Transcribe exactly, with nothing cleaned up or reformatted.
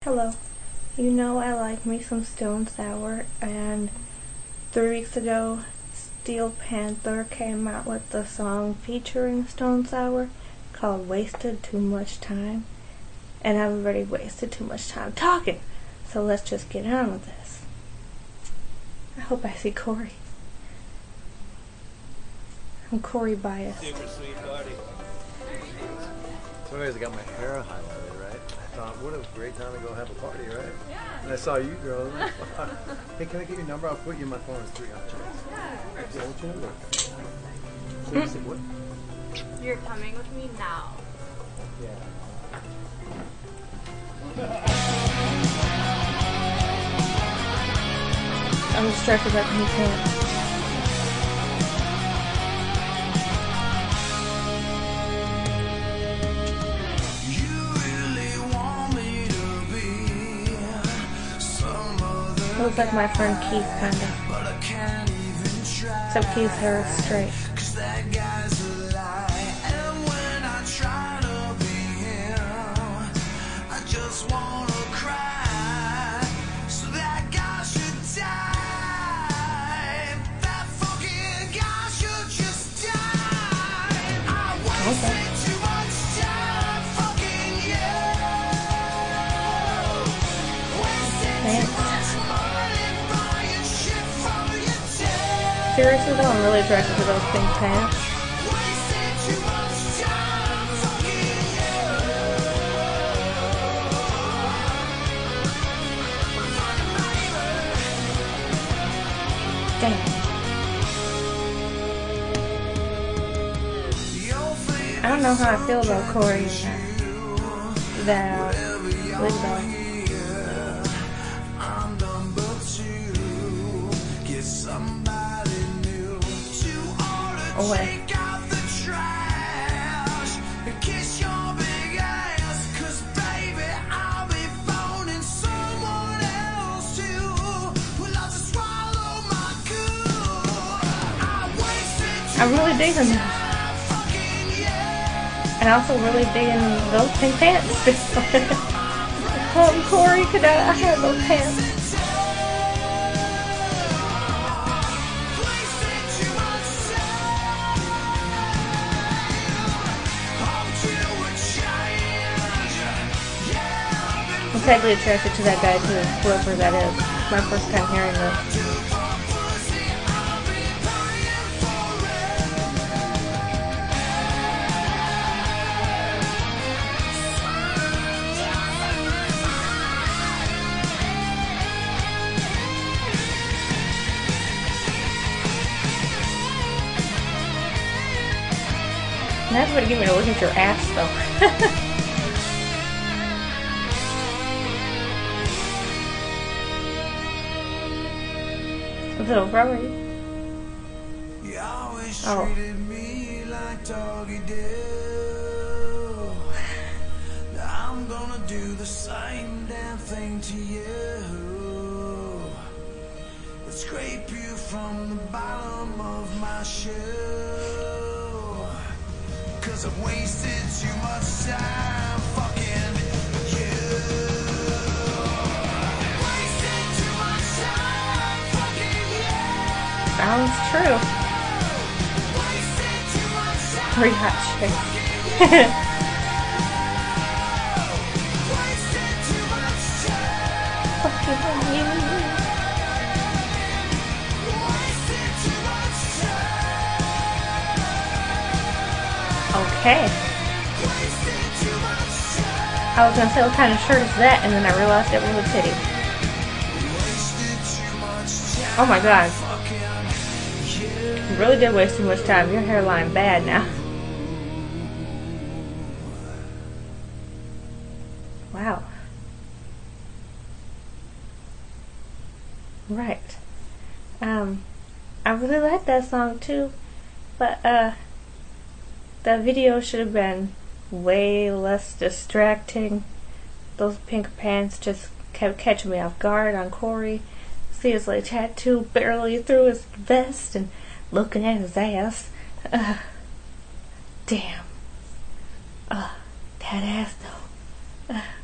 Hello. You know I like me some Stone Sour, and three weeks ago Steel Panther came out with a song featuring Stone Sour called Wasted Too Much Time, and I've already wasted too much time talking, so let's just get on with this. I hope I see Corey. I'm Corey biased. Super sweet party. So anyways, I got my hair highlighted, right? I thought, what a great time to go have a party, right? Yeah. And I saw you girls. Hey, can I get your number? I'll put you in my phone. It's three hundred. Yeah. Yeah, what's your number? So you said what? You're coming with me now. Yeah. I'm distracted by the new pants. Looks like my friend Keith, kinda. Except Keith's hair is straight. Okay. Seriously though, I'm really attracted to those pink pants. Damn. I don't know how I feel about Corey and that. That. Look at that. Away. I'm really digging this. And also really digging those pink pants. Oh, Corey, could I, I have those pants. I'm sadly attracted to that guy too, whoever that is. It's my first time hearing this. That's what give me to look at your ass though. Is it over already? Oh. I'm gonna do the same damn thing to you. Let's scrape you from the bottom of my shoe. Cause I've wasted too much time fucking you. Wasted too much time fucking you. Sounds true. Wasted too much time. Pretty hot chick. Wasted too much time. Fucking you. Wasted too much time. Okay. Wasted too much time. I was gonna say what kind of shirt is that, and then I realized it was a titty. Wasted too much time. Oh my god. Fucking you. You really did waste too much time. Your hairline bad now. Wow. Right. Um, I really like that song too, but uh, the video should have been way less distracting. Those pink pants just kept catching me off guard on Corey. See his like tattoo barely through his vest and looking at his ass. Uh, damn. Uh, that ass though. Uh,